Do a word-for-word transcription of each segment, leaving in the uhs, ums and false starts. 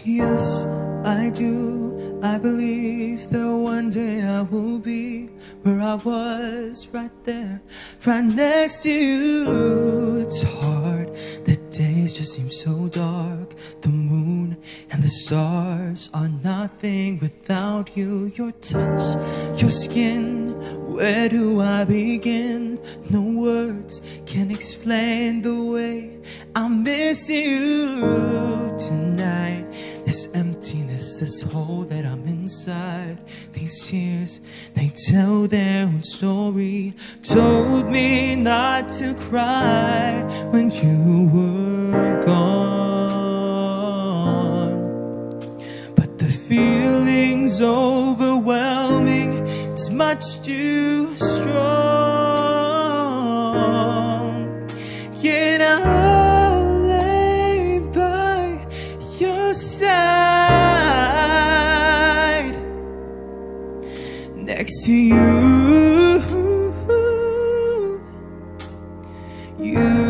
Yes, I do. I believe that one day I will be where I was, right there, right next to you. It's hard, the days just seem so dark. The moon and the stars are nothing without you. Your touch, your skin, where do I begin? No words can explain the way I miss you tonight. This emptiness, this hole that I'm inside, these tears, they tell their own story. Told me not to cry when you were gone, but the feeling's overwhelming. It's much too strong. Yet I'll lay by your side, next to you, you,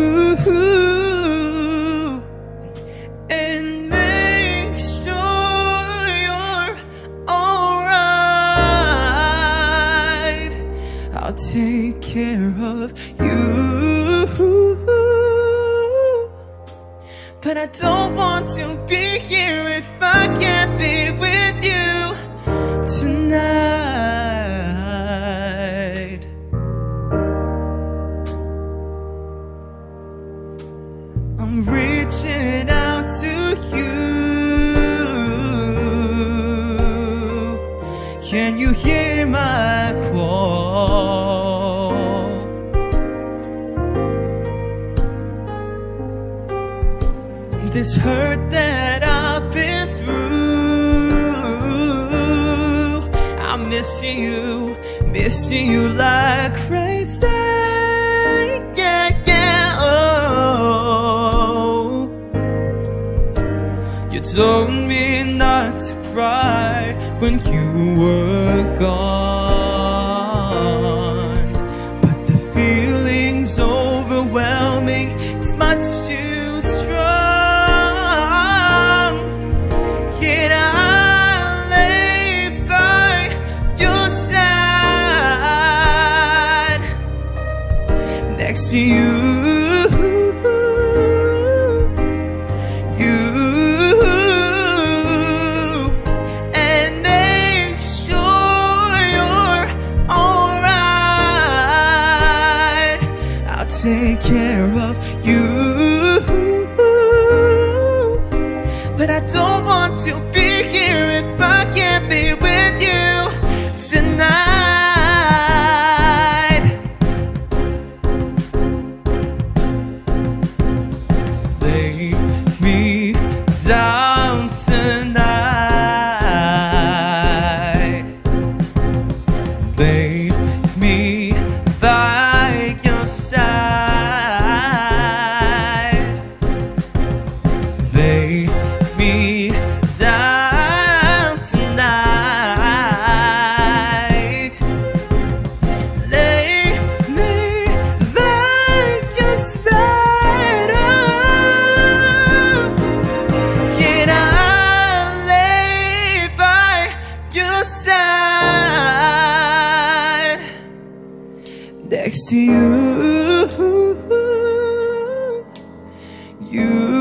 and make sure you're alright. I'll take care of you, but I don't want to be here if I can't be with you tonight. I'm reaching out to you. Can you hear my call? This hurt that I've been through, I'm missing you, missing you like crazy. Yeah, yeah, oh. You told me not to cry when you were gone, but the feeling's overwhelming. It's much too next to you, you, and make sure you're alright. I'll take care of you, but I don't want to be here if I can't be with you tonight. Down tonight, lay me by your side, lay me down tonight, lay me by your side. Oh, next to you, you.